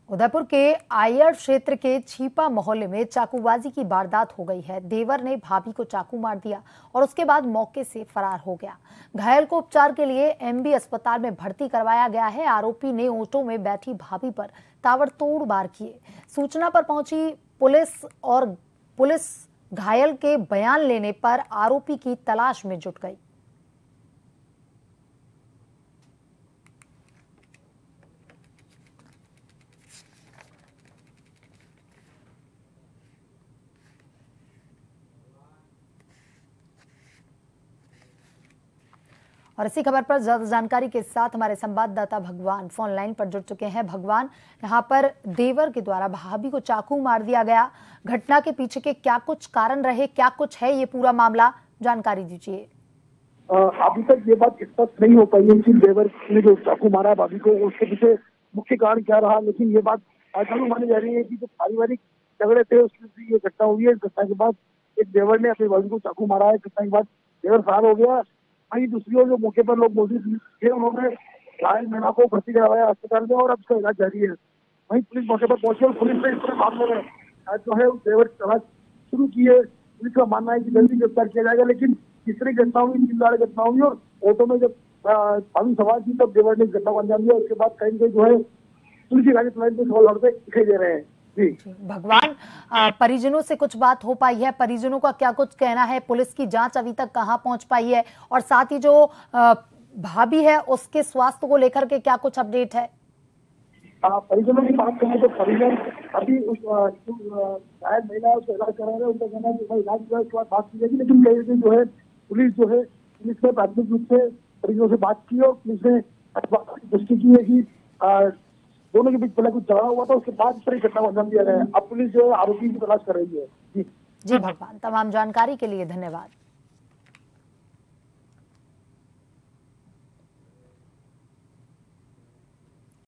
उदयपुर के आयर क्षेत्र के छीपा मोहल्ले में चाकूबाजी की वारदात हो गई है। देवर ने भाभी को चाकू मार दिया और उसके बाद मौके से फरार हो गया। घायल को उपचार के लिए एमबी अस्पताल में भर्ती करवाया गया है। आरोपी ने ऑटो में बैठी भाभी पर ताबड़तोड़ वार किए। सूचना पर पहुंची पुलिस घायल के बयान लेने पर आरोपी की तलाश में जुट गई। और इसी खबर पर ज्यादा जानकारी के साथ हमारे संवाददाता भगवान फोन लाइन पर जुड़ चुके हैं। भगवान, यहाँ पर देवर के द्वारा भाभी को चाकू मार दिया गया, घटना के पीछे के क्या कुछ कारण रहे, क्या कुछ है ये पूरा मामला, जानकारी दीजिए। अभी तक ये बात स्पष्ट नहीं हो पाई है कि देवर ने जो चाकू मारा भाभी को उसके पीछे मुख्य कारण क्या रहा, लेकिन ये बात जरूर मानी जा रही है कि जो पारिवारिक झगड़े थे उसमें ये घटना हुई है। इस घटना के बाद एक देवर ने अपनी भाभी को चाकू मारा है। घटना के बाद देवर फरार हो गया। वहीं दूसरी ओर जो मौके पर लोग मौजूद थे उन्होंने घायल महिला को भर्ती करवाया अस्पताल में और अब उसका इलाज जारी है। वहीं पुलिस मौके पर पहुंची और पुलिस ने इस पूरे मामले में जो है देवर की तलाश शुरू की है। पुलिस का मानना है कि जल्दी गिरफ्तार किया जाएगा, लेकिन इस तरह की घटना हुई, 3 घटना हुई और ऑटो में जब भाभी सवार थी तब देवर ने इस घटना को अंजाम दिया। उसके बाद कहीं जो है पुलिस की गाड़ी चलाने के सवाल लड़ते दिखाई दे रहे हैं। भगवान, परिजनों से कुछ बात हो पाई है? परिजनों का क्या कुछ कहना है? पुलिस की जांच अभी तक कहां पहुंच पाई है? और साथ ही जो भाभी है उसके स्वास्थ्य को लेकर के क्या कुछ अपडेट है? परिजनों की बात करें तो परिजन अभी उस घायल महिला उसका इलाज करा रहे हैं। उनका कहना है कि इलाज के बाद बात की जाएगी, लेकिन कई दिन जो है पुलिस ने प्राथमिक रूप से परिजनों से बात की और पुलिस ने पुष्टि की है कि दोनों के बीच पहले कुछ झगड़ा हुआ था, उसके बाद इस तरह घटना को अंजाम दिया गया है। अब पुलिस जो है आरोपी की तलाश कर रही है। जी भगवान, तमाम जानकारी के लिए धन्यवाद।